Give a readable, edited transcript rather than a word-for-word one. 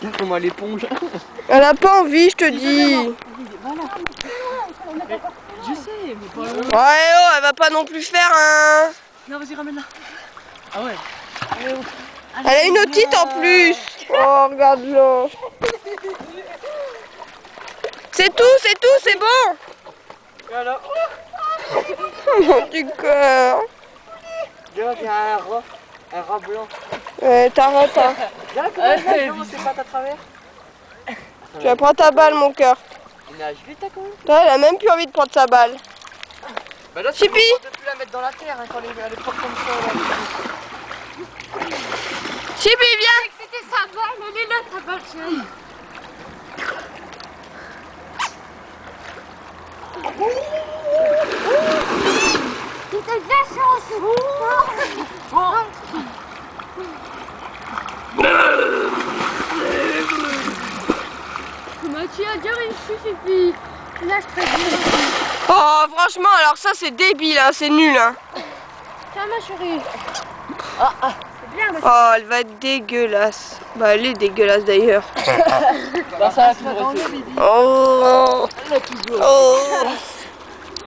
Comment l'éponge. Elle a pas envie, je te dis. Je sais, mais pas loin. Ouais, oh, elle va pas non plus faire un... Non, vas-y, ramène-la. Ah ouais. Allez, oh. Elle a une otite en plus. Oh, regarde-le. C'est tout, c'est bon. Voilà. Mon petit cœur. Regarde, il y a un rat blanc. Ouais, t'arrêtes, hein. Regarde comment il nage dans ses pattes à travers. Tu vas prendre ta balle, mon cœur. Il nage vite, t'as quand même. Elle a même plus envie de prendre sa balle. Bah là, Chippy, on peut plus la mettre dans la terre hein, quand elle est propre comme ça. Là. Chippy, viens. C'était sa balle, elle est là ta balle, chérie. C'était de la chance. Mais tu as déjà réussi, Chippy. Là, je te dis. Oh, franchement, alors ça, c'est débile, hein, c'est nul, hein. Tiens, ma chérie. C'est bien, ma chérie. Oh, elle va être dégueulasse. Bah, elle est dégueulasse d'ailleurs. Bah, ça va toujours. Oh, Elle a toujours. oh.